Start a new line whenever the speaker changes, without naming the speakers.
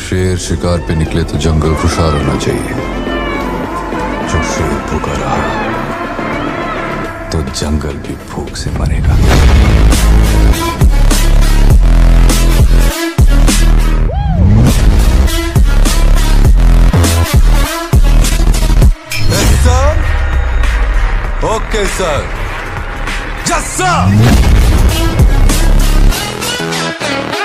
शेर शिकार पे निकले तो जंगल खुशहाल होना चाहिए। जब शेर भूखा रहा तो जंगल भी भूख से मरेगा। Sir, okay sir, yes sir.